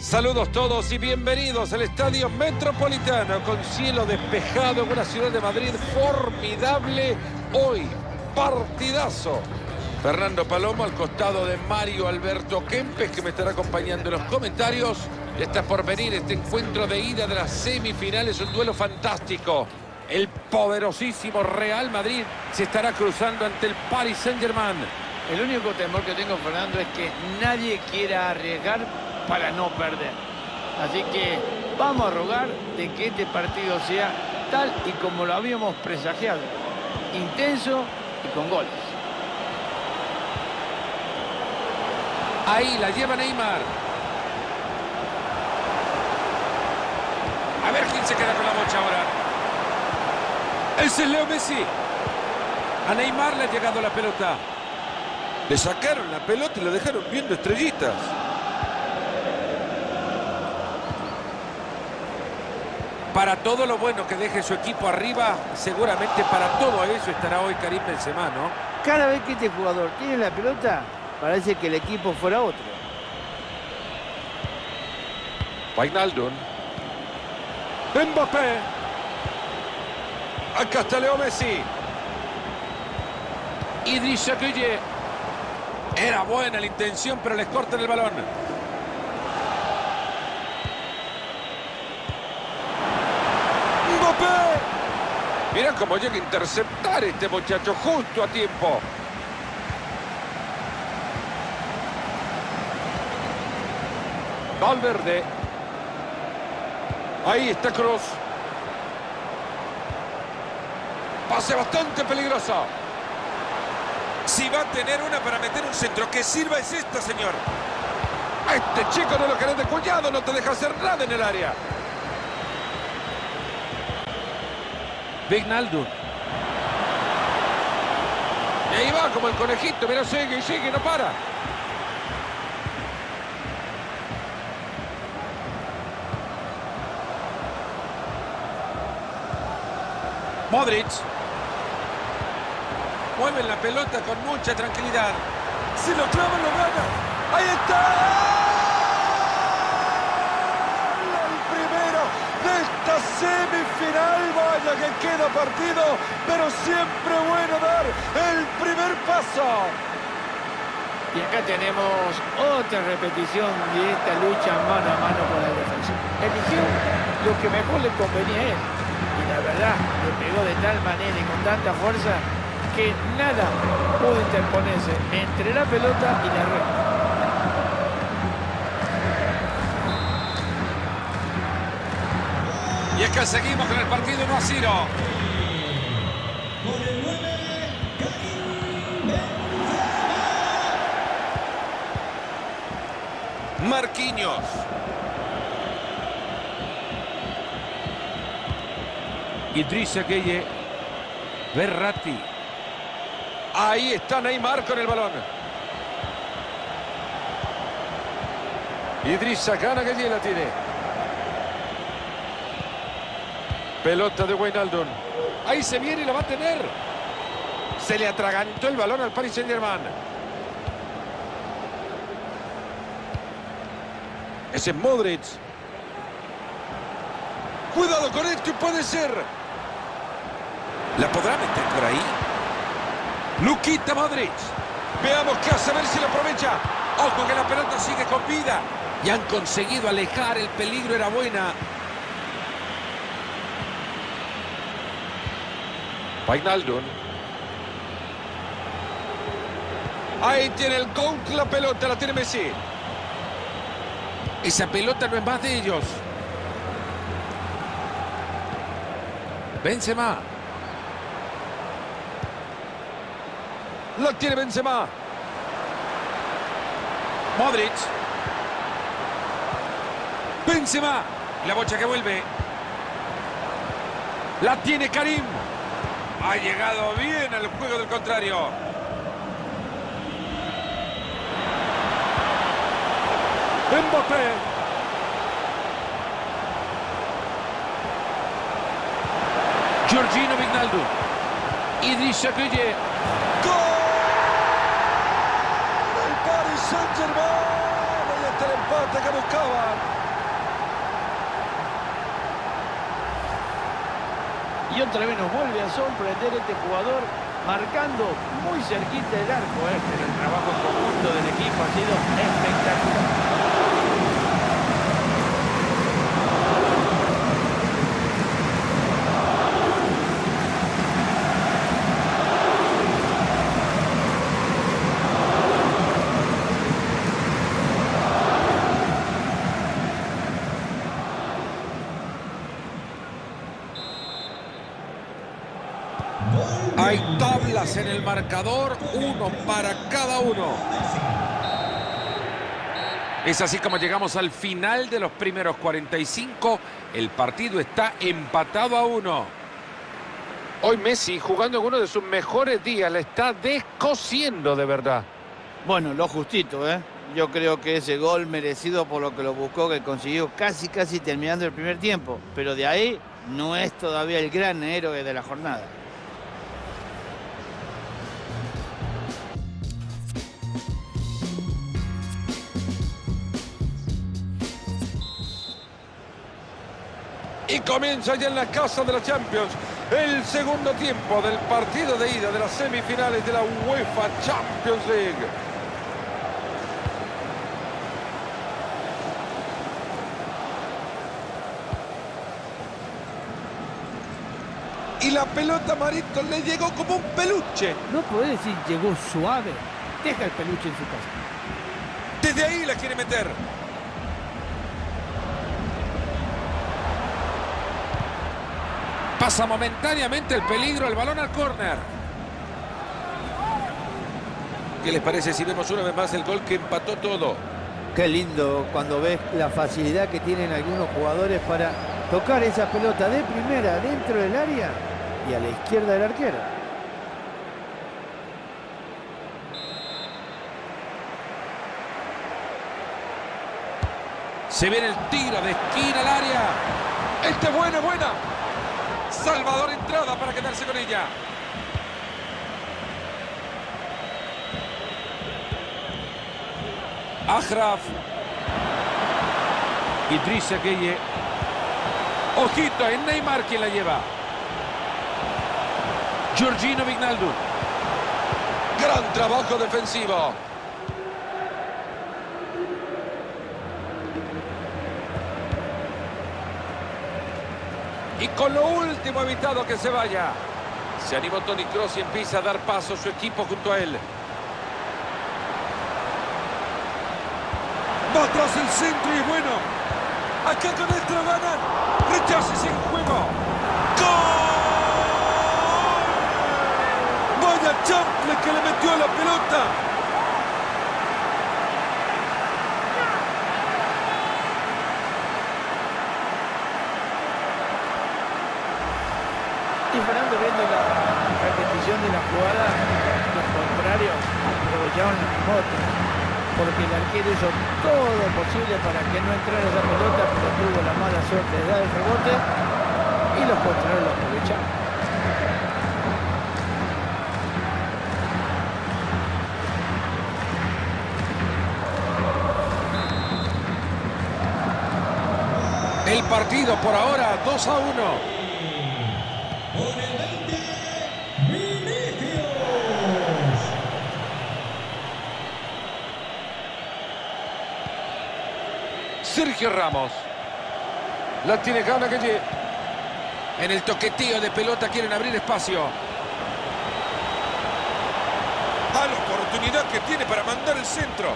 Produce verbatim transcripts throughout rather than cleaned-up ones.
Saludos todos y bienvenidos al Estadio Metropolitano con cielo despejado en una ciudad de Madrid formidable. Hoy, partidazo. Fernando Palomo al costado de Mario Alberto Kempes, que me estará acompañando en los comentarios. Está por venir este encuentro de ida de las semifinales, un duelo fantástico. El poderosísimo Real Madrid se estará cruzando ante el Paris Saint-Germain. El único temor que tengo, Fernando, es que nadie quiera arriesgar para no perder. Así que vamos a rogar de que este partido sea tal y como lo habíamos presagiado. Intenso y con goles. Ahí la lleva Neymar. A ver quién se queda con la bocha ahora. Ese es Leo Messi. A Neymar le ha llegado la pelota. Le sacaron la pelota y lo dejaron viendo estrellitas. Para todo lo bueno que deje su equipo arriba, seguramente para todo eso estará hoy Karim Benzema, ¿no? Cada vez que este jugador tiene la pelota, parece que el equipo fuera otro. Wijnaldum. Mbappé. Acá está Leo Messi. Idrissa Gueye. Era buena la intención, pero les cortan el balón. ¡Mbappé! Mira cómo llega a interceptar este muchacho justo a tiempo. Valverde. Ahí está Kroos. Pase bastante peligroso. Si va a tener una para meter un centro que sirva es esta, señor. A este chico no lo querés de cuñado, no te deja hacer nada en el área. Wijnaldum. Y ahí va como el conejito, mira, sigue y sigue, no para. Modric. Mueven la pelota con mucha tranquilidad. Si lo clavan, lo gana. ¡Ahí está! El primero de esta semifinal. Vaya que queda partido, pero siempre bueno dar el primer paso. Y acá tenemos otra repetición de esta lucha mano a mano con el defensor. Eligió lo que mejor le convenía a él. Y la verdad, le pegó de tal manera y con tanta fuerza que nada pudo interponerse entre la pelota y la red. Y es que seguimos con el partido uno a cero. Marquinhos. Idrissa Gueye. Verratti. Ahí está Neymar con el balón. Idrissa gana, Gueye la tiene. Pelota de Wijnaldum. Ahí se viene y la va a tener. Se le atragantó el balón al Paris Saint-Germain. Ese es Modric. Cuidado con esto, puede ser. ¿La podrá meter por ahí? Luquita Modric. Veamos qué hace, a ver si lo aprovecha. Ojo que la pelota sigue con vida. Y han conseguido alejar, el peligro era buena. Wijnaldum. Ahí tiene el coach la pelota, la tiene Messi. Esa pelota no es más de ellos. Benzema. La tiene Benzema. Modric. Benzema. La bocha que vuelve. La tiene Karim. Ha llegado bien al juego del contrario. Mbappé. Georginio Wijnaldum. Idrissa Gueye. ¡Gol! El Paris Saint-Germain. Ahí está el empate que buscaban. Y otra vez nos vuelve a sorprender este jugador, marcando muy cerquita del arco, ¿eh? Pero el trabajo conjunto del equipo ha sido espectacular. Hay tablas en el marcador, uno para cada uno. Es así como llegamos al final de los primeros cuarenta y cinco. El partido está empatado a uno. Hoy Messi, jugando en uno de sus mejores días, la está descosiendo de verdad. Bueno, lo justito, ¿eh? Yo creo que ese gol merecido por lo que lo buscó, que consiguió casi, casi terminando el primer tiempo. Pero de ahí no es todavía el gran héroe de la jornada. Y comienza ya en la casa de la Champions el segundo tiempo del partido de ida de las semifinales de la UEFA Champions League. Y la pelota, Marito, le llegó como un peluche. No podés decir llegó suave. Deja el peluche en su casa. Desde ahí la quiere meter. Pasa momentáneamente el peligro, el balón al córner. ¿Qué les parece si vemos una vez más el gol que empató todo? Qué lindo cuando ves la facilidad que tienen algunos jugadores para tocar esa pelota de primera dentro del área y a la izquierda del arquero. Se viene el tiro de esquina al área. Este es buena, buena. Salvador entrada para quedarse con ella. Achraf. Idrissa Gueye. Ojito, es Neymar quien la lleva. Georgino Wijnaldum. Gran trabajo defensivo. Y con lo último evitado que se vaya. Se animó Toni Kroos y empieza a dar paso a su equipo junto a él. Va atrás el centro y es bueno. Acá con esto lo ganan. Rechace sin juego. ¡Gol! Vaya chample que le metió a la pelota. Y Fernando, viendo la repetición de la jugada, los contrarios aprovecharon las motos, porque el arquero hizo todo lo posible para que no entrara esa pelota, pero tuvo la mala suerte de dar el rebote y los contrarios lo aprovecharon. El partido por ahora dos a uno. Sergio Ramos. La tiene Gana Gueye. En el toqueteo de pelota quieren abrir espacio. A la oportunidad que tiene para mandar el centro.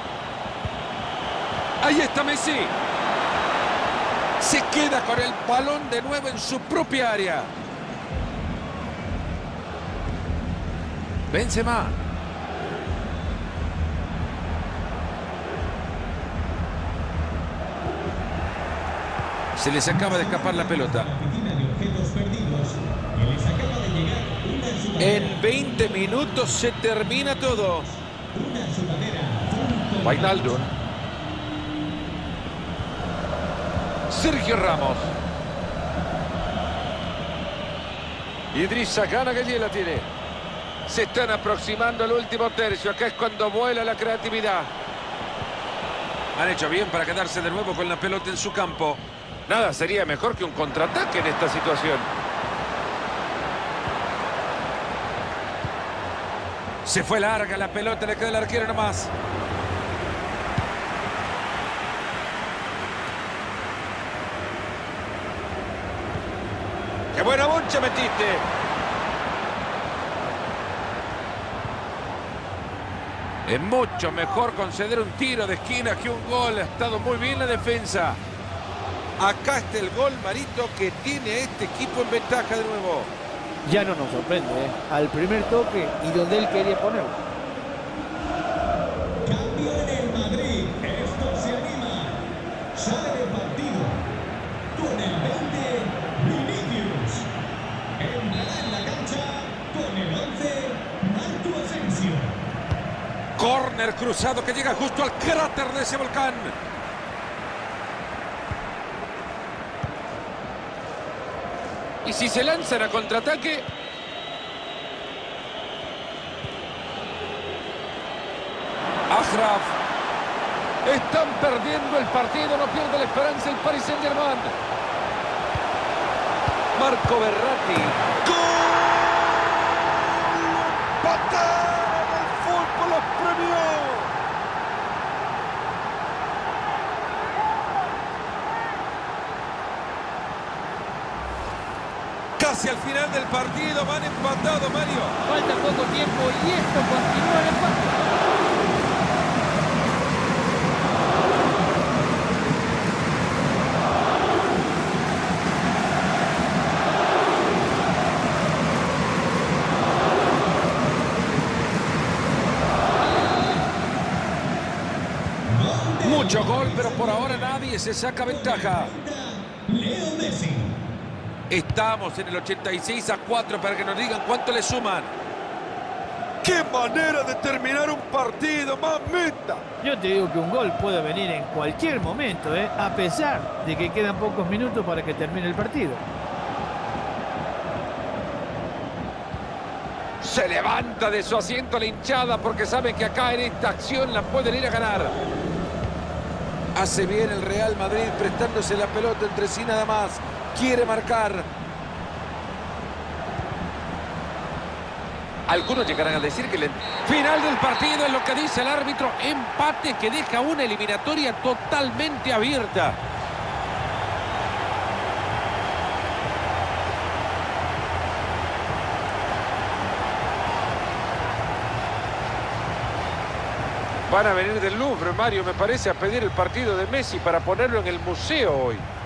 Ahí está Messi. Se queda con el balón de nuevo en su propia área. Benzema. Se les acaba de escapar la pelota. En veinte minutos se termina todo. Wijnaldum. Sergio Ramos. Idrissa Gana Gueye la tiene. Se están aproximando al último tercio. Acá es cuando vuela la creatividad. Han hecho bien para quedarse de nuevo con la pelota en su campo. Nada sería mejor que un contraataque en esta situación. Se fue larga la pelota, le queda el arquero nomás. ¡Qué buena boncha metiste! Es mucho mejor conceder un tiro de esquina que un gol. Ha estado muy bien la defensa. Acá está el gol, Marito, que tiene este equipo en ventaja de nuevo. Ya no nos sorprende, ¿eh? Al primer toque y donde él quería ponerlo. Cambio en el Madrid. Esto se anima. Sale del partido. Con el veinte, Vinicius. Entrará en la cancha con el once, Marco Asensio. Córner cruzado que llega justo al cráter de ese volcán. Y si se lanzan a contraataque... Achraf. Están perdiendo el partido, no pierde la esperanza el Paris Saint-Germain. Marco Verratti. ¡Gol! ¡Empataron! El fútbol los premió. Casi al final del partido van empatados, Mario. Falta poco tiempo y esto continúa el empate. Mucho gol, pero por ahora nadie se saca ventaja. Leo Messi. Estamos en el ochenta y seis a cuatro para que nos digan cuánto le suman. ¡Qué manera de terminar un partido, mamita! Yo te digo que un gol puede venir en cualquier momento, ¿eh? A pesar de que quedan pocos minutos para que termine el partido. Se levanta de su asiento la hinchada porque sabe que acá en esta acción la pueden ir a ganar. Hace bien el Real Madrid prestándose la pelota entre sí nada más. Quiere marcar. Algunos llegarán a decir que el final del partido es lo que dice el árbitro. Empate que deja una eliminatoria totalmente abierta. Van a venir del Louvre, Mario, me parece, a pedir el partido de Messi para ponerlo en el museo hoy.